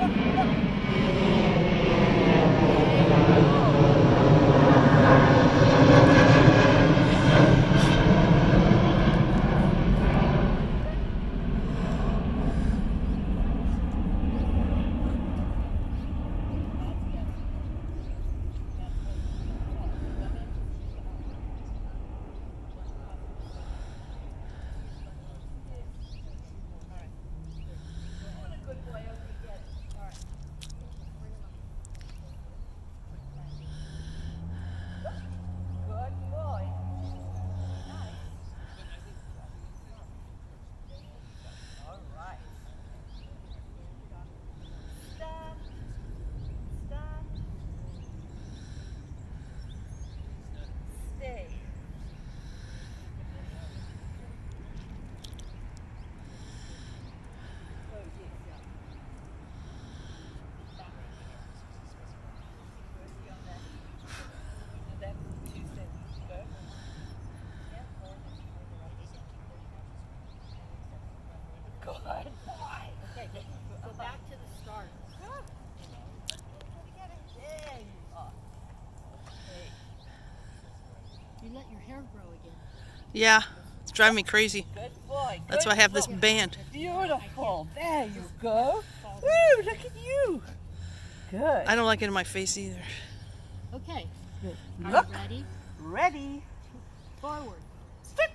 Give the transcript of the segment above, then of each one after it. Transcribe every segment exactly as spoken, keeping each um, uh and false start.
Let your hair grow again. Yeah, it's driving me crazy. Good boy. That's why I have this band. Beautiful. There you go. Woo, look at you. Good. I don't like it in my face either. Okay. Good. Are Look. you ready? Ready. Forward. Sit.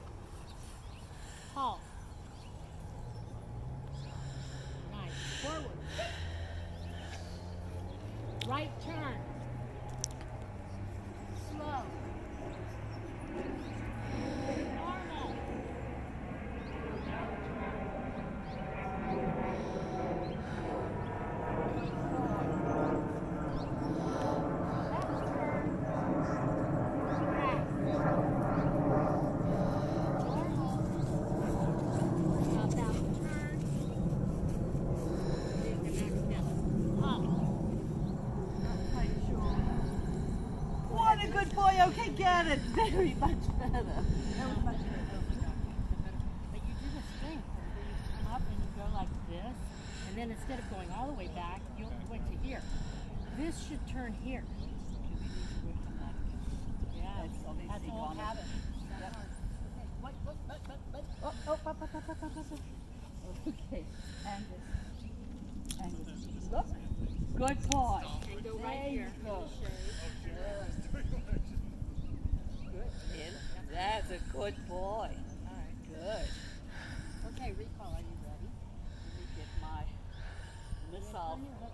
Halt. Nice. Forward. Right turn. Slow. Normal. What a good boy. Okay, get it. Very much better. That was much better. But you do this thing where you come up and you go like this, and then instead of going all the way back, you went to here. This should turn here. Yeah, It's obviously that's all gone. habit. That's hard. Okay, wait, wait, wait, wait, wait. Oh, oh, up, up, up, up, up, up, up. Okay, and this. And this. Look. Good boy. And go right There here. you go. Shave. Good. In. That's a good boy. All right, good. Okay, recall, are you ready? Let me get my missile.